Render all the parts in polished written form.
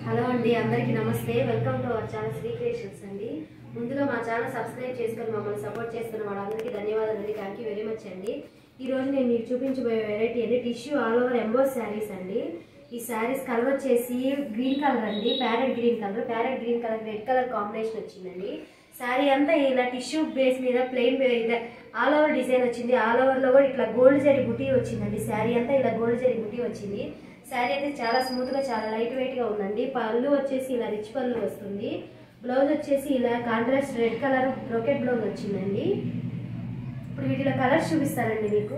Hello అండి, అందరికీ నమస్తే. Welcome to our channel Shri creations అండి. ముందుగా మా ఛానల్ సబ్స్క్రైబ్ చేసుకొని మమ్మల్ని సపోర్ట్ చేస్తున్న వాళ్ళందరికీ ధన్యవాదాలు అండి. థ్యాంక్ యూ వెరీ మచ్ అండి. ఈరోజు నేను మీకు చూపించబోయే వెరైటీ అండి tissue all over emboss saris అండి. ఈ శారీస్ కలర్ వచ్చేసి గ్రీన్ కలర్ అండి, parrot green colour red colour combination వచ్చిందండి. శారీ అంతా ఇలా టిష్యూ బేస్ మీద ప్లెయిన్ ఆల్ ఓవర్ డిజైన్ వచ్చింది. ఆల్ ఓవర్ లో కూడా ఇట్లా గోల్డ్ జరీ బుటీ వచ్చిందండి. శారీ అంతా ఇలా గోల్డ్ జరీ బుటీ వచ్చింది. శారీ అయితే చాలా స్మూత్ గా చాలా లైట్ వెయిట్ గా ఉందండి. పళ్ళు వచ్చేసి ఇలా రిచ్ పళ్ళు వస్తుంది. బ్లౌజ్ వచ్చేసి ఇలా contrast red colour brocade blouse వచ్చిందండి. ఇప్పుడు వీటిలో కలర్స్ చూపిస్తానండి మీకు.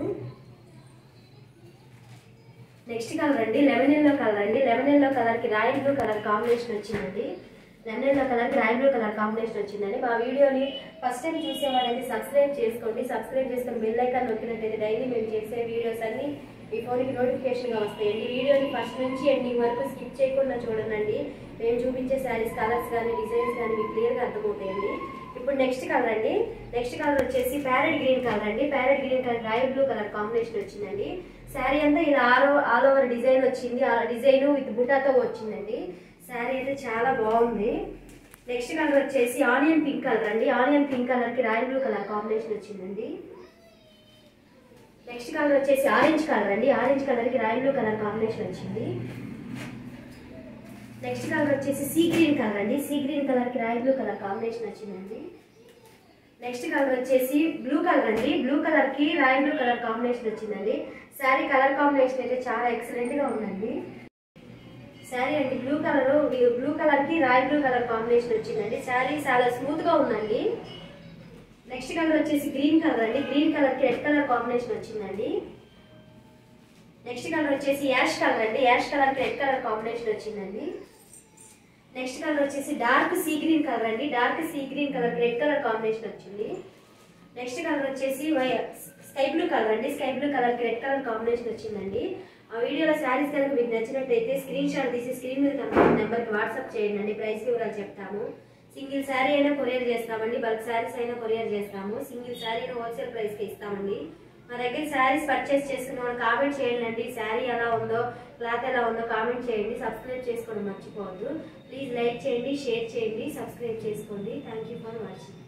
నెక్స్ట్ కలర్ అండి లెమన్ ఎల్లో కలర్ అండి. లెమన్ ఎల్లో కలర్ కి రాయల్ బ్లూ కలర్ కాంబినేషన్ వచ్చిందండి. లెమన్ ఎల్లో కలర్ కి రాయల్ బ్లూ కలర్ కాంబినేషన్ వచ్చిందండి. మా వీడియోని ఫస్ట్ టైం చూసేవాళ్ళైతే సబ్స్క్రైబ్ చేసుకోండి. సబ్స్క్రైబ్ చేసుకొని బెల్ ఐకాన్ నొక్కినట్టయితే డైలీ మేము చేసే వీడియోస్ అన్ని మీ ఫోన్కి నోటిఫికేషన్గా వస్తాయండి. వీడియోని ఫస్ట్ నుంచి ఎండింగ్ వరకు స్కిప్ చేయకుండా చూడండి. మేము చూపించే శారీస్ కలర్స్ కానీ డిజైన్స్ కానీ మీకు క్లియర్గా అర్థమవుతాయండి. ఇప్పుడు నెక్స్ట్ కలర్ అండి. నెక్స్ట్ కలర్ వచ్చేసి ప్యారెట్ గ్రీన్ కలర్ అండి. Parrot green colour royal blue colour combination వచ్చిందండి. శారీ అంతా ఇలా ఆల్ ఓవర్ డిజైన్ వచ్చింది. ఆ డిజైన్ విత్ బుటాతో వచ్చిందండి. శారీ అయితే చాలా బాగుంది. నెక్స్ట్ కలర్ వచ్చేసి ఆనియన్ పింక్ కలర్ అండి. ఆనియన్ పింక్ కలర్ కి రాయల్ బ్లూ కలర్ కాంబినేషన్ వచ్చిందండి. నెక్స్ట్ కలర్ వచ్చేసి ఆరెంజ్ కలర్ అండి. ఆరెంజ్ కలర్ కి రాయల్ బ్లూ కలర్ కాంబినేషన్ వచ్చింది. నెక్స్ట్ కలర్ వచ్చేసి సీ గ్రీన్ కలర్ అండి. సీ గ్రీన్ కలర్ కి రాయల్ బ్లూ కలర్ కాంబినేషన్ వచ్చిందండి. నెక్స్ట్ కలర్ వచ్చేసి బ్లూ కలర్ అండి. బ్లూ కలర్ కి రాయల్ బ్లూ కలర్ కాంబినేషన్ వచ్చిందండి. శారీ కలర్ కాంబినేషన్ అయితే చాలా ఎక్సలెంట్ గా ఉందండి. శారీ అండి బ్లూ కలర్ కి రాయల్ బ్లూ కలర్ కాంబినేషన్ వచ్చిందండి. శారీ చాలా స్మూత్ గా ఉందండి. నెక్స్ట్ కలర్ వచ్చేసి గ్రీన్ కలర్ అండి. గ్రీన్ కలర్ కి రెడ్ కలర్ కాంబినేషన్ వచ్చిందండి. నెక్స్ట్ కలర్ వచ్చేసి యాష్ కలర్ అండి. యాష్ కలర్ కి రెడ్ కలర్ కాంబినేషన్ వచ్చిందండి. నెక్స్ట్ కలర్ వచ్చేసి డార్క్ సీ గ్రీన్ కలర్ అండి. డార్క్ సీ గ్రీన్ కలర్ కి రెడ్ కలర్ కాంబినేషన్ వచ్చింది. నెక్స్ట్ కలర్ వచ్చేసి స్కై బ్లూ కలర్ అండి. స్కై బ్లూ కలర్ కి రెడ్ కలర్ కాంబినేషన్ వచ్చిందండి. ఆ వీడియోలో శారీస్ కనుక మీకు నచ్చినట్టయితే స్క్రీన్ షాట్ తీసి స్క్రీన్ మీద కనిపిస్తున్న నెంబర్కి వాట్సాప్ చేయండి. ప్రైస్ వివరాలు చెప్తాము. సింగిల్ శారీ అయినా కొరియర్ చేస్తామండి. బల్క్ శారీస్ అయినా కొరియర్ చేస్తాము. సింగిల్ శారీని హోల్సేల్ ప్రైస్కి ఇస్తామండి. మా దగ్గర శారీస్ పర్చేస్ చేసుకున్న వాళ్ళు కామెంట్ చేయండి. శారీ ఎలా ఉందో, క్లాత్ ఎలా ఉందో కామెంట్ చేయండి. సబ్స్క్రైబ్ చేసుకోవడం మర్చిపోవద్దు. ప్లీజ్ లైక్ చేయండి, షేర్ చేయండి, సబ్స్క్రైబ్ చేసుకోండి. Thank you for watching.